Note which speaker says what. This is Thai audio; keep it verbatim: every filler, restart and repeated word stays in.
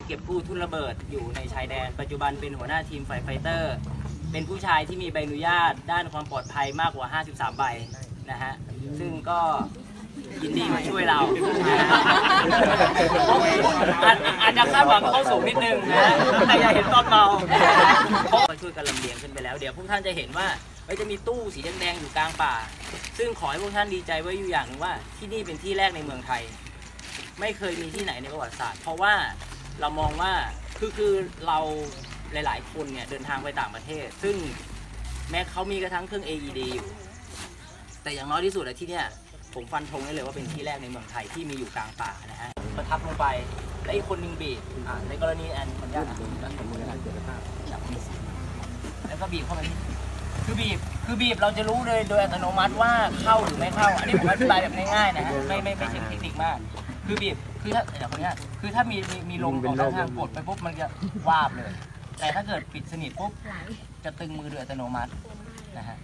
Speaker 1: เก็บกู้ทุ่นระเบิดอยู่ในชายแดนปัจจุบันเป็นหัวหน้าทีมไฟไฟเตอร์เป็นผู้ชายที่มีใบอนุญาตด้านความปลอดภัยมากกว่าห้าสิบสามใบนะฮะซึ่งก็ยินดีมาช่วยเราอาจจะคาดหวังเขาสูงนิดนึงนะแต่อย่าเห็นตอนเมาเขาช่วยกันลำเลียงขึ้นไปแล้วเดี๋ยวพวกท่านจะเห็นว่าจะมีตู้สีแดงๆอยู่กลางป่าซึ่งขอให้พวกท่านดีใจไว้อยู่อย่างหนึ่งว่าที่นี่เป็นที่แรกในเมืองไทยไม่เคยมีที่ไหนในประวัติศาสตร์เพราะว่าเรามองว่าคือคือเราหลายๆคนเนี่ยเดินทางไปต่างประเทศซึ่งแม้เขามีกระทั่งเครื่อง เอ อี ดี อยู่แต่อย่างน้อยที่สุดที่เนี่ยผมฟันธงได้เลยว่าเป็นที่แรกในเมืองไทยที่มีอยู่กลางป่านะฮะประทับลงไปและอีกคนหนึ่งบีบในกรณีแอนคนยากแล้วก็บีบเข้ามาที่คือบีบคือบีบเราจะรู้เลยโดยอัตโนมัติว่าเข้าหรือไม่เข้าอันนี้ผมอธิบายแบบง่ายๆนะฮะไม่ไม่ไม่เชิงเทคนิคมากคือบีบคือถ้าอย่างคนนี้คือถ้ามีมีมีลมออกด้านข้างกดไปปุ๊บมันจะวาบเลยแต่ถ้าเกิดปิดสนิทปุ๊บจะตึงมือโดยอัตโนมัตินะฮะ